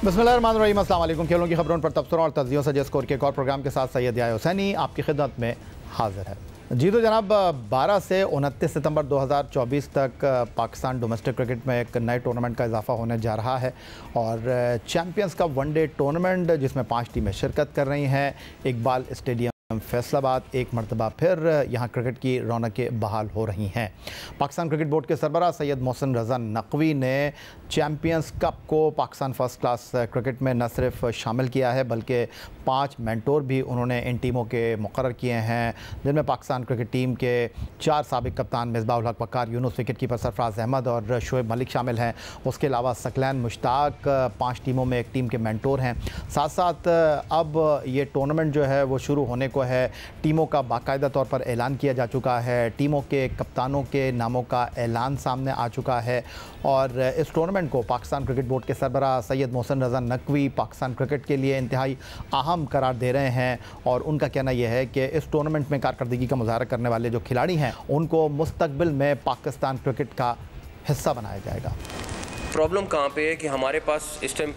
बिस्मिल्लाहिर्रहमानिर्रहीम, अस्सलाम वालेकुम। खेलों की खबरों पर तबसरों और तज्जियों से जय स्कोर के एक और प्रोग्राम के साथ सैयद याह्या हुसैनी आपकी खिदमत में हाजिर है। जी तो जनाब, 12 से 29 सितंबर 2024 तक पाकिस्तान डोमेस्टिक क्रिकेट में एक नए टूर्नामेंट का इजाफा होने जा रहा है और चैम्पियंस कप वनडे टूर्नामेंट जिसमें 5 टीमें शिरकत कर रही हैं। इकबाल स्टेडियम फैसलाबाद एक मरतबा फिर यहाँ क्रिकेट की रौनकें बहाल हो रही हैं। पाकिस्तान क्रिकेट बोर्ड के सरबराह सैयद मोहसिन रज़ा नकवी ने चैम्पियंस कप को पाकिस्तान फर्स्ट क्लास क्रिकेट में न सिर्फ शामिल किया है बल्कि 5 मेंटोर भी उन्होंने इन टीमों के मुकर्रर किए हैं, जिनमें पाकिस्तान क्रिकेट टीम के 4 साबिक कप्तान मिसबाहुल हक वक़ार, यूनुस विकेट कीपर सरफराज अहमद और शोएब मलिक शामिल हैं। उसके अलावा सकलैन मुश्ताक 5 टीमों में एक टीम के मेंटोर हैं। साथ साथ अब ये टूर्नामेंट जो है वो शुरू होने को है। टीमों का बाकायदा तौर पर ऐलान किया जा चुका है, टीमों के कप्तानों के नामों का ऐलान सामने आ चुका है और इस टूर्नामेंट को पाकिस्तान क्रिकेट बोर्ड के सरबराह सैयद मोहसिन रज़ा नकवी पाकिस्तान क्रिकेट के लिए इंतहाई अहम करार दे रहे हैं और उनका कहना यह है कि इस टूर्नामेंट में कारकर्दगी का मुजाहरा करने वाले जो खिलाड़ी हैं उनको मुस्तकबिल में पाकिस्तान क्रिकेट का हिस्सा बनाया जाएगा। प्रॉब्लम कहाँ पे है कि हमारे पास इस टाइम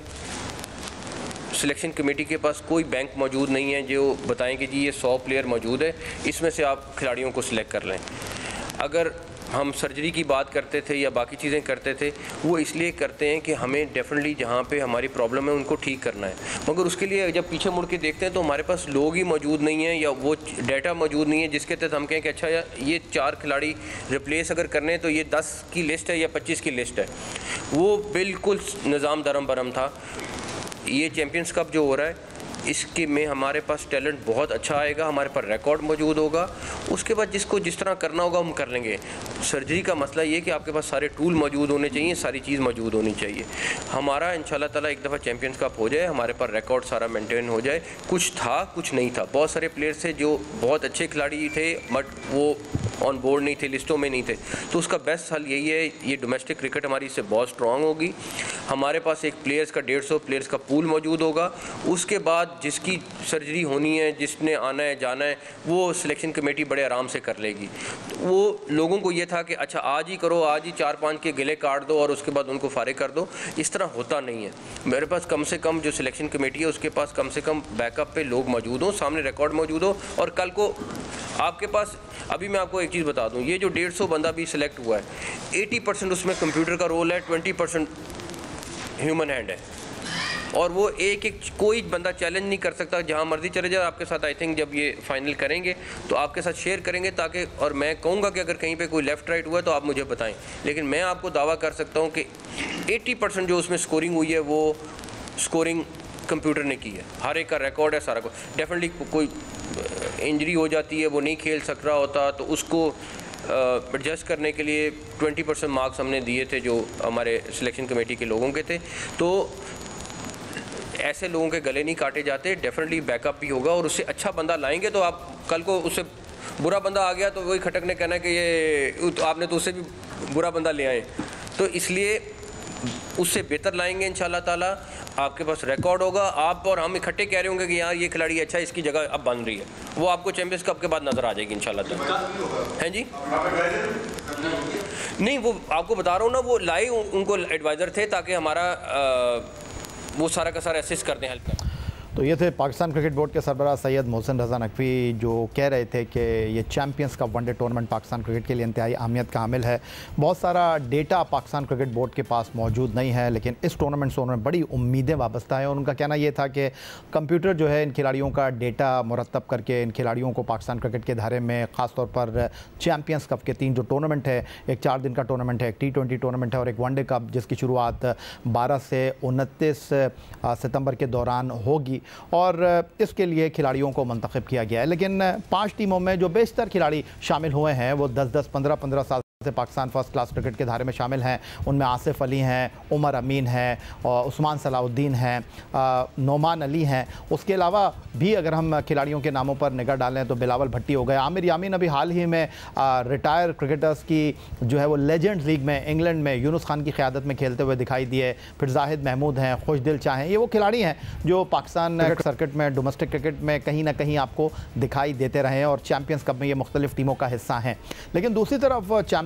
सिलेक्शन कमेटी के पास कोई बैंक मौजूद नहीं है जो बताएं कि जी ये 100 प्लेयर मौजूद है, इसमें से आप खिलाड़ियों को सिलेक्ट कर लें। अगर हम सर्जरी की बात करते थे या बाकी चीज़ें करते थे, वो इसलिए करते हैं कि हमें डेफिनेटली जहाँ पे हमारी प्रॉब्लम है उनको ठीक करना है, मगर उसके लिए जब पीछे मुड़ के देखते हैं तो हमारे पास लोग ही मौजूद नहीं हैं या वो डाटा मौजूद नहीं है जिसके तहत हम कहें कि अच्छा ये 4 खिलाड़ी रिप्लेस अगर करने हैं तो ये 10 की लिस्ट है या 25 की लिस्ट है। वो बिल्कुल निज़ाम दरम बरम था। ये चैम्पियंस कप जो हो रहा है इसके में हमारे पास टैलेंट बहुत अच्छा आएगा, हमारे पास रिकॉर्ड मौजूद होगा। उसके बाद जिसको जिस तरह करना होगा हम कर लेंगे। सर्जरी का मसला ये कि आपके पास सारे टूल मौजूद होने चाहिए, सारी चीज़ मौजूद होनी चाहिए। हमारा इंशाल्लाह ताला एक दफ़ा चैम्पियंस कप हो जाए, हमारे पास रिकॉर्ड सारा मेंटेन हो जाए। कुछ था कुछ नहीं था, बहुत सारे प्लेयर्स थे जो बहुत अच्छे खिलाड़ी थे बट वो ऑन बोर्ड नहीं थे, लिस्टों में नहीं थे। तो उसका बेस्ट हल यही है, ये डोमेस्टिक क्रिकेट हमारी इससे बहुत स्ट्रॉन्ग होगी। हमारे पास एक प्लेयर्स का 150 प्लेयर्स का पूल मौजूद होगा। उसके बाद जिसकी सर्जरी होनी है, जिसने आना है जाना है, वो सिलेक्शन कमेटी बड़े आराम से कर लेगी। तो वो लोगों को ये था कि अच्छा आज ही करो, आज ही 4-5 के गिले काट दो और उसके बाद उनको फारिग कर दो। इस तरह होता नहीं है। मेरे पास कम से कम जो सिलेक्शन कमेटी है उसके पास कम से कम बैकअप पे लोग मौजूद हों, सामने रिकॉर्ड मौजूद हो। और कल को आपके पास, अभी मैं आपको एक चीज़ बता दूँ, ये जो 150 बंदा भी सिलेक्ट हुआ है 80% उसमें कंप्यूटर का रोल है, 20% ह्यूमन हैंड है। और वो एक कोई बंदा चैलेंज नहीं कर सकता, जहाँ मर्जी चले जाए। आपके साथ आई थिंक जब ये फाइनल करेंगे तो आपके साथ शेयर करेंगे ताकि, और मैं कहूँगा कि अगर कहीं पे कोई लेफ़्ट राइट हुआ तो आप मुझे बताएं। लेकिन मैं आपको दावा कर सकता हूँ कि 80% जो उसमें स्कोरिंग हुई है वो स्कोरिंग कंप्यूटर ने की है। हर एक का रिकॉर्ड है, सारा कुछ। डेफिनेटली कोई इंजरी हो जाती है, वो नहीं खेल सक रहा होता, तो उसको एडजस्ट करने के लिए 20% मार्क्स हमने दिए थे जो हमारे सिलेक्शन कमेटी के लोगों के थे। तो ऐसे लोगों के गले नहीं काटे जाते। डेफिनेटली बैकअप भी होगा और उससे अच्छा बंदा लाएंगे तो आप कल को उससे बुरा बंदा आ गया तो वही खटक ने कहना कि ये आपने तो उससे भी बुरा बंदा ले आए। तो इसलिए उससे बेहतर लाएंगे इंशाल्लाह ताला। आपके पास रिकॉर्ड होगा, आप और हम इकट्ठे कह रहे होंगे कि यार ये खिलाड़ी अच्छा है, इसकी जगह अब बन रही है, वो आपको चैंपियंस कप के बाद नज़र आ जाएगी इंशाल्लाह ताला। हैं जी? नहीं, वो आपको बता रहा हूँ ना, वो लाए उनको एडवाइज़र थे ताकि हमारा वो सारा का सारा असिस्ट करते हैं, हेल्प करते हैं। तो ये थे पाकिस्तान क्रिकेट बोर्ड के सरबराह सैयद मोहसिन रज़ा नकवी जो कह रहे थे कि ये champions cup one day tournament Pakistan cricket के लिए इंतहाई अहमियत का हामिल है। बहुत सारा डेटा पाकिस्तान क्रिकेट बोर्ड के पास मौजूद नहीं है, लेकिन इस टूर्नामेंट से उन्होंने बड़ी उम्मीदें वाबस्ता हैं और उनका कहना यह था कि कंप्यूटर जो है इन खिलाड़ियों का डेटा मुरतब करके इन खिलाड़ियों को पाकिस्तान क्रिकेट के धारे में ख़ास तौर पर चैम्पियंस कप के 3 जो टूर्नामेंट है, एक 4 दिन का टूर्नामेंट है, एक T20 टूर्नामेंट है और एक वनडे कप, जिसकी शुरुआत 12 से 29 सितंबर के दौरान होगी और इसके लिए खिलाड़ियों को मंतखब किया गया है। लेकिन 5 टीमों में जो बेशतर खिलाड़ी शामिल हुए हैं वो 10-10, 15-15 साल से पाकिस्तान फर्स्ट क्लास क्रिकेट के धारे में शामिल हैं। उनमें आसिफ अली हैं, उमर अमीन हैं, उस्मान सलाउद्दीन हैं, नोमान अली हैं। उसके अलावा भी अगर हम खिलाड़ियों के नामों पर निगाह डालें तो बिलावल भट्टी हो गए, आमिर यामीन अभी हाल ही में रिटायर क्रिकेटर्स की जो है वो लेजेंड लीग में इंग्लैंड में यूनुस खान की क़यादत में खेलते हुए दिखाई दिए। फिर जाहिद महमूद हैं, खुशदिल शाह हैं। ये वो खिलाड़ी हैं जो पाकिस्तान सर्किट में, डोमेस्टिक क्रिकेट में कहीं ना कहीं आपको दिखाई देते रहे हैं और चैम्पियंस कप में ये मुख्तलिफ टीमों का हिस्सा हैं। लेकिन दूसरी तरफ champions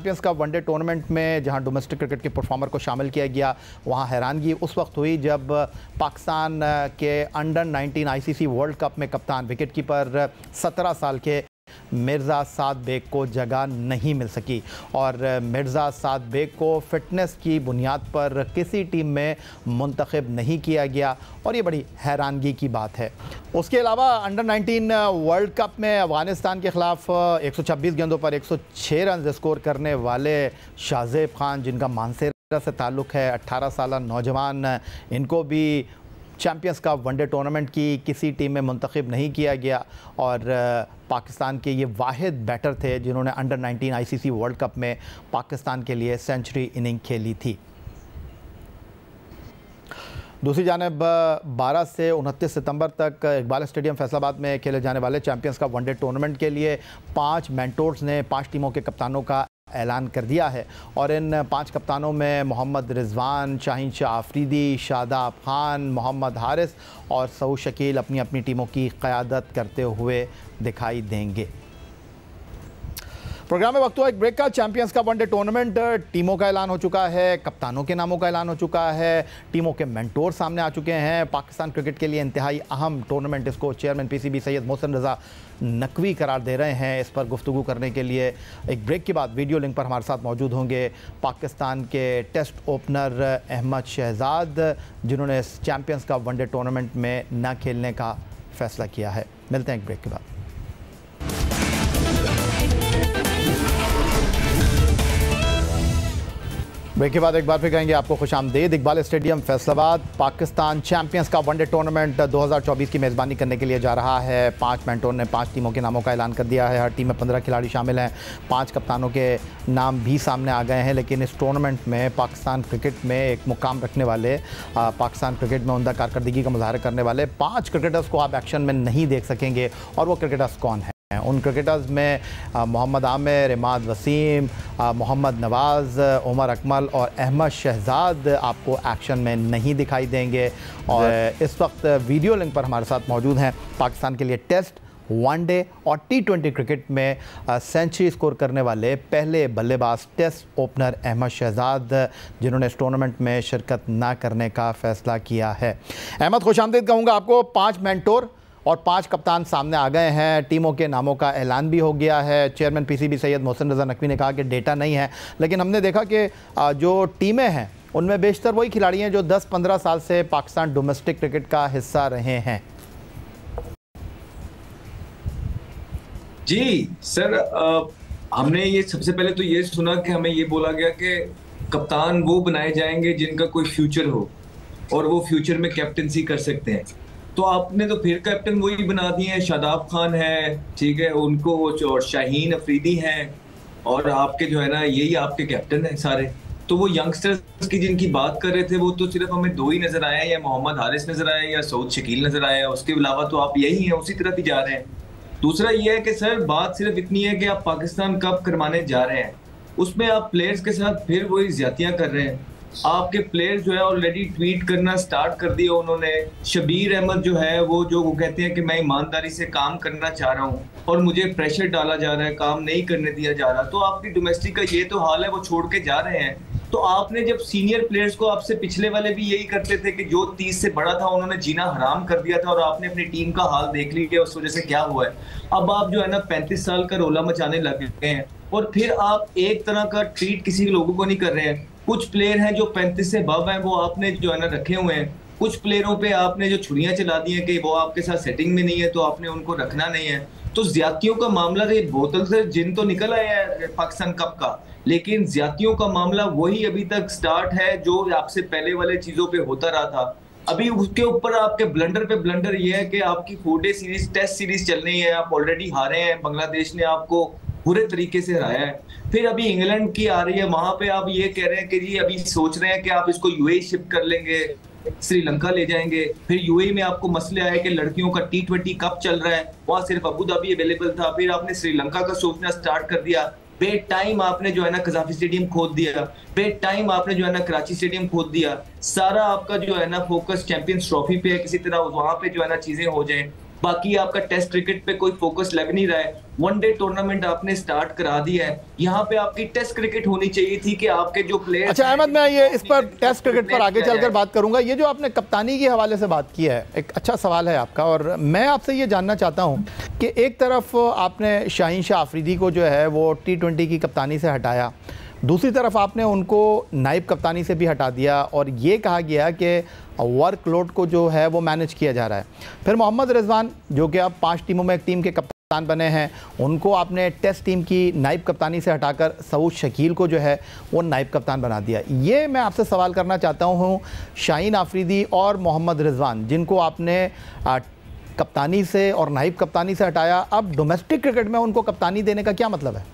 champions cup one day tournament में जहां डोमेस्टिक क्रिकेट के परफॉर्मर को शामिल किया गया, वहां हैरानगी उस वक्त हुई जब पाकिस्तान के अंडर 19 आईसीसी वर्ल्ड कप में कप्तान विकेटकीपर 17 साल के मिर्ज़ा साद बेग को जगह नहीं मिल सकी और मिर्ज़ा साद बेग को फ़िटनेस की बुनियाद पर किसी टीम में मुंतखब नहीं किया गया और ये बड़ी हैरानगी की बात है। उसके अलावा अंडर 19 वर्ल्ड कप में अफ़गानिस्तान के ख़िलाफ़ 126 गेंदों पर 106 रन स्कोर करने वाले शाहज़ेब खान, जिनका मानसेरा से ताल्लुक़ है, 18 साल नौजवान, इनको भी चैंपियंस कप वनडे टूर्नामेंट की किसी टीम में मुंतखब नहीं किया गया और पाकिस्तान के ये वाहिद बैटर थे जिन्होंने अंडर 19 आईसीसी वर्ल्ड कप में पाकिस्तान के लिए सेंचुरी इनिंग खेली थी। दूसरी जानिब 12 से 29 सितंबर तक इकबाल स्टेडियम फैसलाबाद में खेले जाने वाले चैंपियंस कप वनडे टूर्नामेंट के लिए 5 मेंटोर्स ने 5 टीमों के कप्तानों का ऐलान कर दिया है और इन 5 कप्तानों में मोहम्मद रिजवान, शाहीन शाह अफरीदी, शादाब खान, मोहम्मद हारिस और सऊद शकील अपनी अपनी टीमों की क़यादत करते हुए दिखाई देंगे। प्रोग्राम में वक्त हुआ एक ब्रेक का। चैंपियंस का वनडे टूर्नामेंट टीमों का ऐलान हो चुका है, कप्तानों के नामों का ऐलान हो चुका है, टीमों के मेंटोर सामने आ चुके हैं। पाकिस्तान क्रिकेट के लिए इंतहाई अहम टूर्नामेंट, इसको चेयरमैन पीसीबी सैयद मोहसिन रज़ा नकवी करार दे रहे हैं। इस पर गुफ्तगू करने के लिए एक ब्रेक के बाद वीडियो लिंक पर हमारे साथ मौजूद होंगे पाकिस्तान के टेस्ट ओपनर अहमद शहजाद, जिन्होंने इस चैंपियंस का वनडे टूर्नामेंट में न खेलने का फैसला किया है। मिलते हैं एक ब्रेक के बाद। ब्रेक के बाद एक बार फिर कहेंगे आपको खुशामदीद। इकबाल स्टेडियम फैसलाबाद पाकिस्तान चैंपियंस का वनडे टूर्नामेंट 2024 की मेज़बानी करने के लिए जा रहा है। 5 मेंटोर ने 5 टीमों के नामों का ऐलान कर दिया है। हर टीम में 15 खिलाड़ी शामिल हैं। 5 कप्तानों के नाम भी सामने आ गए हैं, लेकिन इस टूर्नामेंट में पाकिस्तान क्रिकेट में एक मुकाम रखने वाले, पाकिस्तान क्रिकेट में उम्दा कारकर्दगी का मुजाहरा करने वाले 5 क्रिकेटर्स को आप एक्शन में नहीं देख सकेंगे। और वो क्रिकेटर्स कौन हैं? उन क्रिकेटर्स में मोहम्मद आमिर, इमाद वसीम, मोहम्मद नवाज़, उमर अकमल और अहमद शहजाद आपको एक्शन में नहीं दिखाई देंगे। और इस वक्त वीडियो लिंक पर हमारे साथ मौजूद हैं पाकिस्तान के लिए टेस्ट, वनडे और T20 क्रिकेट में सेंचुरी स्कोर करने वाले पहले बल्लेबाज टेस्ट ओपनर अहमद शहजाद, जिन्होंने इस टूर्नामेंट में शिरकत ना करने का फ़ैसला किया है। अहमद, खुशामदीद कहूँगा आपको। 5 मेंटोर और 5 कप्तान सामने आ गए हैं। टीमों के नामों का ऐलान भी हो गया है। चेयरमैन पीसीबी सैयद मोहसिन रज़ा नकवी ने कहा कि डेटा नहीं है, लेकिन हमने देखा कि जो टीमें हैं उनमें बेशतर वही खिलाड़ी हैं जो 10-15 साल से पाकिस्तान डोमेस्टिक क्रिकेट का हिस्सा रहे हैं। जी सर, हमने ये सबसे पहले तो ये सुना कि हमें ये बोला गया कि कप्तान वो बनाए जाएंगे जिनका कोई फ्यूचर हो और वो फ्यूचर में कैप्टनसी कर सकते हैं। तो आपने तो फिर कैप्टन वही बना दिए हैं। शादाब खान है, ठीक है, उनको, और शाहीन अफरीदी हैं, और आपके जो है ना यही आपके कैप्टन हैं सारे। तो वो यंगस्टर्स की जिनकी बात कर रहे थे वो तो सिर्फ हमें 2 ही नजर आए हैं, या मोहम्मद हारिस नजर आए या सऊद शकील नजर आए। उसके अलावा तो आप यही हैं, उसी तरफ ही जा रहे हैं। दूसरा ये है कि सर बात सिर्फ इतनी है कि आप पाकिस्तान कप करवाने जा रहे हैं, उसमें आप प्लेयर्स के साथ फिर वही ज्यादतियां कर रहे हैं। आपके प्लेयर्स जो है ऑलरेडी ट्वीट करना स्टार्ट कर दिया उन्होंने। शबीर अहमद जो है वो कहते हैं कि मैं ईमानदारी से काम करना चाह रहा हूँ और मुझे प्रेशर डाला जा रहा है, काम नहीं करने दिया जा रहा। तो आपकी डोमेस्टिक का ये तो हाल है, वो छोड़ के जा रहे हैं। तो आपने जब सीनियर प्लेयर्स को, आपसे पिछले वाले भी यही करते थे कि जो 30 से बड़ा था उन्होंने जीना हराम कर दिया था, और आपने अपनी टीम का हाल देख लिया उस वजह से क्या हुआ है। अब आप जो है ना 35 साल का रोला मचाने लग गए हैं, और फिर आप एक तरह का ट्रीट किसी लोगों को नहीं कर रहे हैं। कुछ प्लेयर हैं जो 35 से अबव हैं, वो आपने जो है ना रखे हुए हैं। कुछ प्लेयरों पे आपने जो छुरियां चला दी हैं कि वो आपके साथ सेटिंग में नहीं है, तो आपने उनको रखना नहीं है। तो ज्यादतियों का मामला, ये बोतल से जिन तो निकल आया है पाकिस्तान कप का, लेकिन ज्यादतियों का मामला वही अभी तक स्टार्ट है जो आपसे पहले वाले चीजों पे होता रहा था। अभी उसके ऊपर आपके ब्लंडर पे ब्लंडर ये है कि आपकी 4-डे सीरीज, टेस्ट सीरीज चल रही है, आप ऑलरेडी हारे हैं, बांग्लादेश ने आपको बुरे तरीके से हराया है। फिर अभी इंग्लैंड की आ रही है, वहां पे आप ये कह रहे हैं कि जी अभी सोच रहे हैं कि आप इसको यूएई शिफ्ट कर लेंगे, श्रीलंका ले जाएंगे। फिर यूएई में आपको मसले आए कि लड़कियों का T20 कप चल रहा है, वहां सिर्फ अबू धाबी अवेलेबल था। फिर आपने श्रीलंका का सोचना स्टार्ट कर दिया। बे टाइम आपने जो है ना कजाफी स्टेडियम खोद दिया, बे टाइम आपने जो है ना कराची स्टेडियम खोद दिया। सारा आपका जो है ना फोकस चैंपियंस ट्रॉफी पे है, किसी तरह वहां पे जो है ना चीजें हो जाएं। बाकी आपका टेस्ट क्रिकेट पे कोई फोकस लग नहीं रहा है। वनडे टूर्नामेंट आपने स्टार्ट करा दिया है, यहाँ पे आपकी टेस्ट क्रिकेट होनी चाहिए थी कि आपके जो प्लेयर। अच्छा अहमद, मैं ये इस पर टेस्ट क्रिकेट पर आगे चलकर बात करूंगा। ये जो आपने कप्तानी के हवाले से बात की है, एक अच्छा सवाल है आपका, और मैं आपसे ये जानना चाहता हूँ कि एक तरफ आपने शाहीन शाह आफरीदी को जो है वो T20 की कप्तानी से हटाया, दूसरी तरफ आपने उनको नाइब कप्तानी से भी हटा दिया और ये कहा गया कि वर्कलोड को जो है वो मैनेज किया जा रहा है। फिर मोहम्मद रिजवान जो कि अब 5 टीमों में एक टीम के कप्तान बने हैं, उनको आपने टेस्ट टीम की नाइब कप्तानी से हटाकर सऊद शकील को जो है वो नाइब कप्तान बना दिया। ये मैं आपसे सवाल करना चाहता हूँ, शाहीन आफरीदी और मोहम्मद रिजवान जिनको आपने कप्तानी से और नाइब कप्तानी से हटाया, अब डोमेस्टिक क्रिकेट में उनको कप्तानी देने का क्या मतलब है?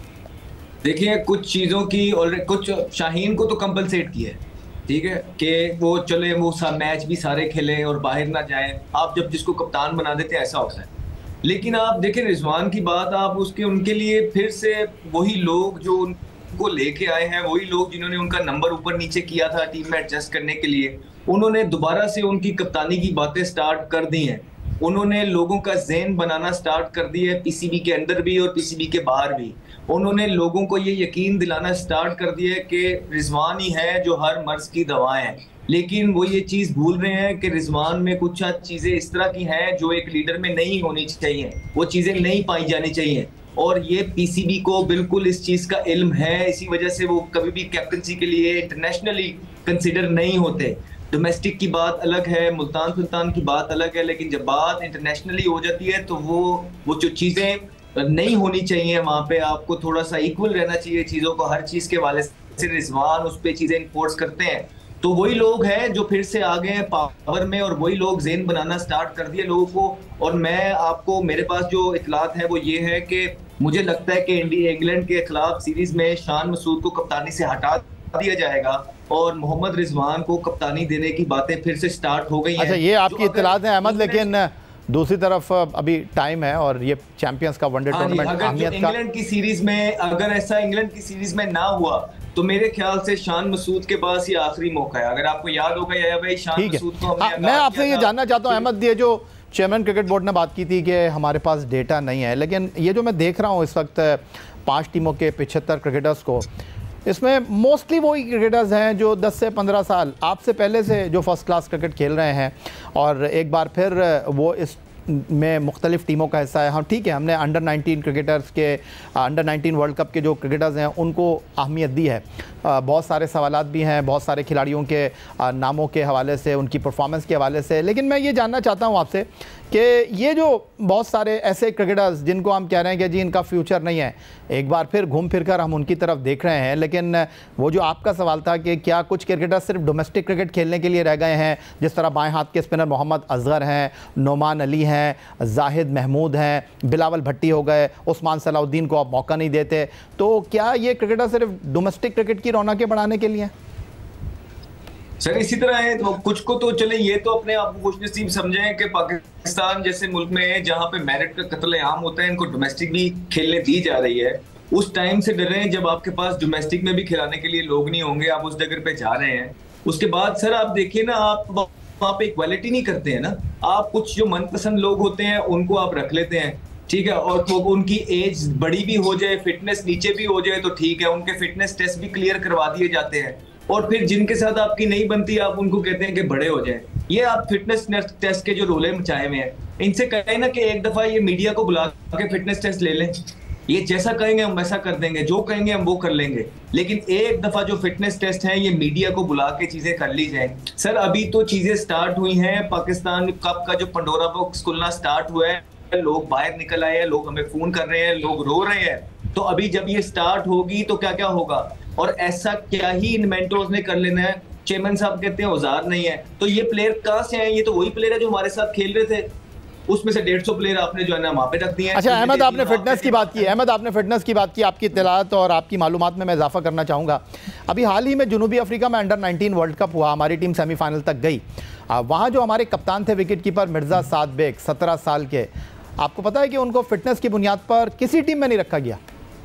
देखिए कुछ चीजों की, और कुछ शाहीन को तो कंपलसेट किया है, ठीक है, कि वो चले वो मैच भी सारे खेलें और बाहर ना जाएं। आप जब जिसको कप्तान बना देते हैं ऐसा होता है। लेकिन आप देखें रिजवान की बात, आप उसके उनके लिए फिर से वही लोग जो उनको लेके आए हैं, वही लोग जिन्होंने उनका नंबर ऊपर नीचे किया था टीम में एडजस्ट करने के लिए, उन्होंने दोबारा से उनकी कप्तानी की बातें स्टार्ट कर दी हैं। उन्होंने लोगों का ज़हन बनाना स्टार्ट कर दिया है, पीसीबी के अंदर भी और पीसीबी के बाहर भी। उन्होंने लोगों को ये यकीन दिलाना स्टार्ट कर दिया है कि रिजवान ही है जो हर मर्ज की दवाएं हैं। लेकिन वो ये चीज़ भूल रहे हैं कि रिजवान में कुछ चीज़ें इस तरह की हैं जो एक लीडर में नहीं होनी चाहिए, वो चीज़ें नहीं पाई जानी चाहिए। और ये पीसीबी को बिल्कुल इस चीज़ का इल्म है, इसी वजह से वो कभी भी कैप्टनसी के लिए इंटरनेशनली कंसिडर नहीं होते। डोमेस्टिक की बात अलग है, मुल्तान सुल्तान की बात अलग है, लेकिन जब बात इंटरनेशनली हो जाती है तो वो जो चीज़ें नहीं होनी चाहिए वहां पे आपको थोड़ा सा इक्वल रहना चाहिए चीज़ों को, हर चीज़ के वाले से रिजवान उस पर चीज़ें इन्फोर्स करते हैं। तो वही लोग हैं जो फिर से आ गए हैं पावर में, और वही लोग ज़हन बनाना स्टार्ट कर दिए लोगों को। और मैं आपको, मेरे पास जो इतलात है वो ये है कि मुझे लगता है कि इंग्लैंड के खिलाफ सीरीज में शान मसूद को कप्तानी से हटा दिया जाएगा और मोहम्मद रिजवान को कप्तानी देने की बातें फिर से स्टार्ट हो गई हैं। अच्छा, ये आपकी इत्तलात है अहमद, लेकिन दूसरी तरफ अभी टाइम है और ये चैंपियंस का वनडे टूर्नामेंट अगर इंग्लैंड की सीरीज में, अगर ऐसा इंग्लैंड की सीरीज में ना हुआ तो मेरे ख्याल से शान मसूद के पास ये आखिरी मौका है। अगर आपको याद होगा या भाई शान मसूद को मैं आपसे ये जानना चाहता हूँ अहमद, ये जो चेयरमैन क्रिकेट बोर्ड ने बात की थी कि हमारे पास डेटा नहीं है, लेकिन ये जो मैं देख रहा हूँ इस वक्त 5 टीमों के 75 क्रिकेटर्स को, इसमें मोस्टली वही क्रिकेटर्स हैं जो 10 से 15 साल आपसे पहले से जो फर्स्ट क्लास क्रिकेट खेल रहे हैं और एक बार फिर वो इस में मुख्तलिफ़ टीमों का हिस्सा है। हम ठीक है, हमने अंडर 19 क्रिकेटर्स के, अंडर 19 वर्ल्ड कप के जो क्रिकेटर्स हैं उनको अहमियत दी है। बहुत सारे सवालात भी हैं बहुत सारे खिलाड़ियों के नामों के हवाले से, उनकी परफॉर्मेंस के हवाले से, लेकिन मैं ये जानना चाहता हूँ आपसे कि ये जो बहुत सारे ऐसे क्रिकेटर्स जिनको हम कह रहे हैं कि जी इनका फ्यूचर नहीं है, एक बार फिर घूम फिर कर हम उनकी तरफ देख रहे हैं, लेकिन वो जो आपका सवाल था कि क्या कुछ क्रिकेटर्स सिर्फ डोमेस्टिक क्रिकेट खेलने के लिए रह गए हैं, जिस तरह बाएं हाथ के स्पिनर मोहम्मद असगर हैं, नोमान अली हैं, जाहिद महमूद हैं, बिलावल भट्टी हो गए, उस्मान सलाउद्दीन को आप मौका नहीं देते, तो क्या ये क्रिकेटर सिर्फ डोमेस्टिक क्रिकेट की रौनकें बढ़ाने के लिए? सर इसी तरह है, तो कुछ को तो चले ये तो अपने आप को खुशनसीब समझें कि पाकिस्तान जैसे मुल्क में जहां पे मेरिट का कत्ल-ए-आम होता है, इनको डोमेस्टिक भी खेलने दी जा रही है। उस टाइम से डरें जब आपके पास डोमेस्टिक में भी खिलाने के लिए लोग नहीं होंगे, आप उस जगह पे जा रहे हैं। उसके बाद सर आप देखिए ना, आप वहाँ पे इक्वालिटी नहीं करते हैं ना, आप कुछ जो मनपसंद लोग होते हैं उनको आप रख लेते हैं, ठीक है, और तो उनकी एज बड़ी भी हो जाए, फिटनेस नीचे भी हो जाए तो ठीक है, उनके फिटनेस टेस्ट भी क्लियर करवा दिए जाते हैं, और फिर जिनके साथ आपकी नहीं बनती आप उनको कहते हैं कि बड़े हो जाएं। ये आप फिटनेस टेस्ट के जो रोले मचाए हुए हैं, इनसे कहें ना कि एक दफा ये मीडिया को बुला के फिटनेस टेस्ट ले लें, ये जैसा कहेंगे हम वैसा कर देंगे, जो कहेंगे हम वो कर लेंगे, लेकिन एक दफा जो फिटनेस टेस्ट है ये मीडिया को बुला के चीजें कर ली जाए। सर अभी तो चीजें स्टार्ट हुई हैं, पाकिस्तान कप का जो पंडोरा बॉक्स खुलना स्टार्ट हुआ है, लोग बाहर निकल आए हैं, लोग हमें फोन कर रहे हैं, लोग रो रहे हैं, तो अभी जब ये स्टार्ट होगी तो क्या क्या होगा, और ऐसा क्या ही इन मेंटोर्स ने कर लेना है। चेयरमैन साहब कहते हैं औजार नहीं है, तो ये प्लेयर कहाँ से आए? ये तो वही प्लेयर है जो हमारे साथ खेल रहे थे, उसमें से 150 प्लेयर आपने जो है ना वहाँ पे रख दिए हैं। अच्छा अहमद, आपने फिटनेस की बात की, अहमद आपने फिटनेस की बात की, आपकी इत्तलात और आपकी मालूमात में मैं इजाफा करना चाहूँगा। अभी हाल ही में जनूबी अफ्रीका में अंडर 19 वर्ल्ड कप हुआ, हमारी टीम सेमीफाइनल तक गई। वहाँ जो हमारे कप्तान थे विकेट कीपर मिर्ज़ा साद बेग, 17 साल के, आपको पता है कि उनको फिटनेस की बुनियाद पर किसी टीम में नहीं रखा गया।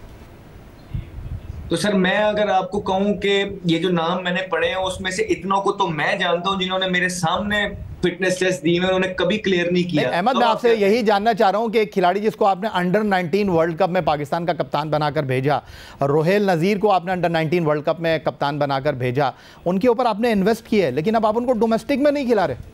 तो सर मैं अगर आपको कहूं कि ये जो नाम मैंने पढ़े हैं उसमें से इतनों को तो मैं जानता हूं जिन्होंने मेरे सामने फिटनेस टेस्ट दिए, उन्होंने कभी क्लियर नहीं किया। अहमद, मैं आपसे यही जानना चाह रहा हूं कि एक खिलाड़ी जिसको आपने अंडर 19 वर्ल्ड कप में पाकिस्तान का कप्तान बनाकर भेजा, रोहेल नज़ीर को आपने अंडर 19 वर्ल्ड कप में कप्तान बनाकर भेजा, उनके ऊपर आपने इन्वेस्ट किया है, लेकिन अब आप उनको डोमेस्टिक में नहीं खिला रहे।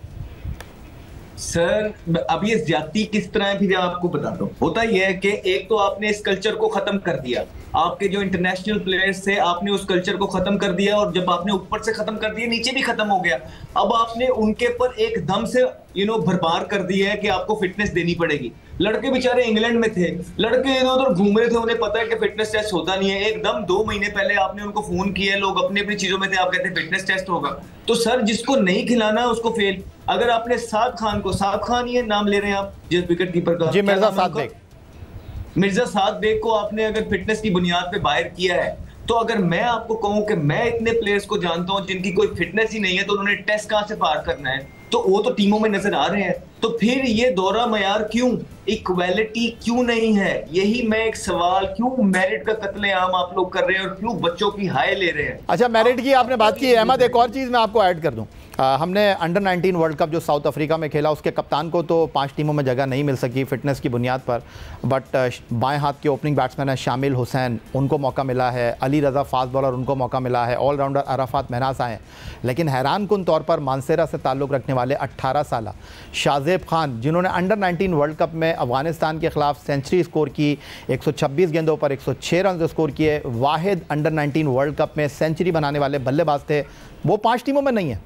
सर अब ये ज्यादती किस तरह है फिर आपको बताता हूँ। होता यह है कि एक तो आपने इस कल्चर को खत्म कर दिया, आपके जो इंटरनेशनल प्लेयर्स थे आपने उस कल्चर को खत्म कर दिया, और जब आपने ऊपर से खत्म कर दिया नीचे भी खत्म हो गया। अब आपने उनके पर एकदम से भरमार कर दिया है कि आपको फिटनेस देनी पड़ेगी। लड़के बेचारे इंग्लैंड में थे, लड़के इधर उधर घूम रहे थे, उन्हें पता है कि फिटनेस टेस्ट होता नहीं है। एकदम 2 महीने पहले आपने उनको फोन किया, लोग अपनी अपनी चीजों में थे, आप कहते हैं फिटनेस टेस्ट होगा। तो सर जिसको नहीं खिलाना है उसको फेल। अगर आपने साद खान ये नाम ले रहे हैं आप जिस विकेट कीपर का, जी मिर्जा साद बेग को आपने अगर फिटनेस की बुनियाद पे बाहर किया है, तो अगर मैं आपको कहूं कि मैं इतने प्लेयर्स को जानता हूं जिनकी कोई फिटनेस ही नहीं है, तो उन्होंने टेस्ट कहां से पार करना है? तो वो तो टीमों में नजर आ रहे हैं। तो फिर ये दोहरा मयार क्यों, इक्वालिटी क्यों नहीं है? यही मैं एक सवाल, क्यों मेरिट का कत्लेआम आप लोग कर रहे हैं और क्यों बच्चों की हाय ले रहे हैं? अच्छा, मेरिट की आपने बात की अहमद, एक और चीज़ मैं आपको ऐड कर दूं। हमने अंडर 19 वर्ल्ड कप जो साउथ अफ्रीका में खेला, उसके कप्तान को तो 5 टीमों में जगह नहीं मिल सकी फिटनेस की बुनियाद पर, बट बाएं हाथ के ओपनिंग बैट्समैन है शामिल हुसैन, उनको मौका मिला है। अली रज़ा फास्ट बॉलर, उनको मौका मिला है। ऑलराउंडर अराफात महनाज आए। लेकिन हैरान कुन तौर पर मानसेरा से ताल्लुक़ रखने वाले 18 साल शाहजेब खान, जिन्होंने अंडर 19 वर्ल्ड कप में अफगानिस्तान के खिलाफ सेंचुरी स्कोर की, 126 गेंदों पर 106 रन स्कोर किए, वाहिद अंडर 19 वर्ल्ड कप में सेंचुरी बनाने वाले बल्लेबाज थे, वो 5 टीमों में नहीं है।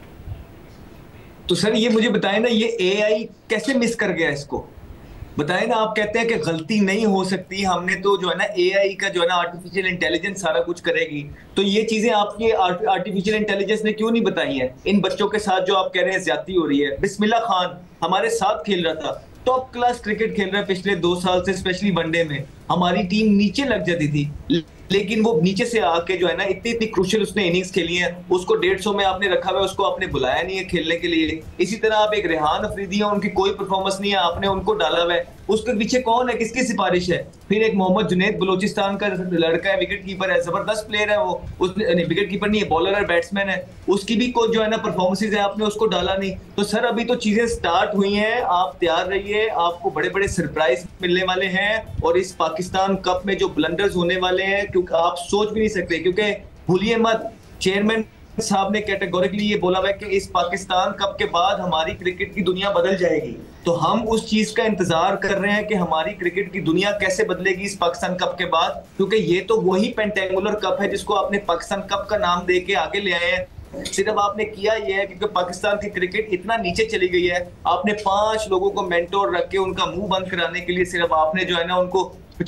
तो सर ये मुझे बताएं ना, ये एआई कैसे मिस कर गया इसको? बताएं ना। आप कहते हैं कि गलती नहीं हो सकती, हमने तो जो है ना एआई का जो है ना आर्टिफिशियल इंटेलिजेंस सारा कुछ करेगी। तो ये चीजें आपकी आर्टिफिशियल इंटेलिजेंस ने क्यों नहीं बताई हैं? इन बच्चों के साथ जो आप कह रहे हैं ज्यादती हो रही है। बिस्मिल्लाह खान हमारे साथ खेल रहा था, टॉप क्लास क्रिकेट खेल रहा है पिछले 2 साल से, स्पेशली वनडे में हमारी टीम नीचे लग जाती थी, लेकिन वो नीचे से आके जो है ना इतनी क्रूशियल उसने इनिंग्स खेली है। उसको 150 में आपने रखा हुआ है, उसको आपने बुलाया नहीं है खेलने के लिए। इसी तरह आप एक रेहान अफरीदी है, उनकी कोई परफॉर्मेंस नहीं है, आपने उनको डाला हुआ है। उसके पीछे कौन है, किसकी सिफारिश है? फिर एक मोहम्मद जुनैद बलोचिस्तान का लड़का है, विकेट कीपर है, जबरदस्त प्लेयर है वो, विकेट कीपर नहीं है, बॉलर है, बैट्समैन है, उसकी भी कोई जो है ना परफॉर्मेंसेज है, आपने उसको डाला नहीं। तो सर अभी तो चीजें स्टार्ट हुई हैं, आप तैयार रहिए, आपको बड़े बड़े सरप्राइज मिलने वाले हैं। और इस पाकिस्तान कप में जो ब्लंडर्स होने वाले हैं, क्योंकि आप सोच भी नहीं सकते, क्योंकि भूलिए मत, चेयरमैन साहब ने कैटेगोरिकली ये बोला है कि इस पाकिस्तान कप के बाद हमारी क्रिकेट की दुनिया बदल जाएगी। तो हम उस चीज का इंतजार कर रहे हैं कि हमारी क्रिकेट की दुनिया कैसे बदलेगी इस पाकिस्तान कप के बाद, क्योंकि ये तो वही पेंटेंगुलर कप है जिसको आपने पाकिस्तान कप का नाम दे के आगे ले आए हैं। सिर्फ आपने किया ये है क्योंकि पाकिस्तान की क्रिकेट इतना नीचे चली गई है, आपने 5 लोगों को मेंटोर रख के उनका मुंह बंद कराने के लिए सिर्फ आपने जो है ना उनको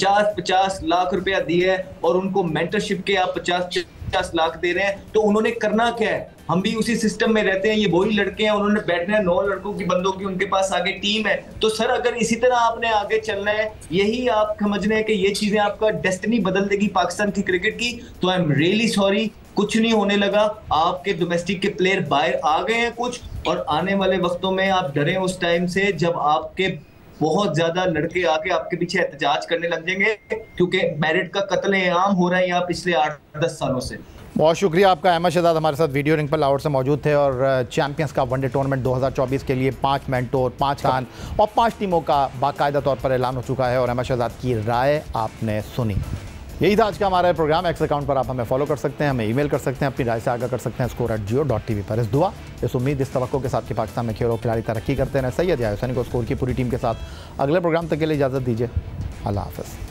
50-50 लाख रुपया दिए है, और उनको मेंटरशिप के आप 50 लाख दे रहे हैं। तो उन्होंने करना क्या है? हम भी उसी सिस्टम में रहते हैं, ये वही लड़के हैं, उन्होंने बैठना है 9 लड़कों की, बंदों की उनके पास आगे टीम है। तो सर अगर इसी तरह आपने आगे चलना है, यही आप समझ रहे हैं कि ये चीजें आपका डेस्टिनी बदल देगी पाकिस्तान की क्रिकेट की, तो आई एम रियली सॉरी, कुछ नहीं होने लगा। आपके डोमेस्टिक के प्लेयर बाहर आ गए हैं कुछ, और आने वाले वक्तों में आप डरे उस टाइम से जब आपके बहुत ज्यादा लड़के आके आपके पीछे एहतजाज करने लग जाएंगे, क्योंकि मेरिट का कत्लेआम हो रहा है यहाँ पिछले 8-10 सालों से। बहुत शुक्रिया आपका। अहमद शहजाद हमारे साथ वीडियो रिंग पर लाहौर से मौजूद थे, और चैंपियंस का वनडे टूर्नामेंट 2024 के लिए 5 मेंटोर, 5 खान और 5 टीमों का बाकायदा तौर पर ऐलान हो चुका है, और अहमद शहजाद की राय आपने सुनी। यही था आज का हमारा प्रोग्राम। एक्स अकाउंट पर आप हमें फॉलो कर सकते हैं, हमें ईमेल कर सकते हैं, अपनी राय से आगाह कर सकते हैं score@jio.tv पर। इस दुआ, इस उम्मीद, इस तवक्को के साथ कि पाकिस्तान में खेल और खिलाड़ी तरक्की करते हैं। सैयद याहिया हुसैनी को स्कोर की पूरी टीम के साथ अगले प्रोग्राम तक के लिए इजाज़त दीजिए। अल्लाह हाफ़िज़।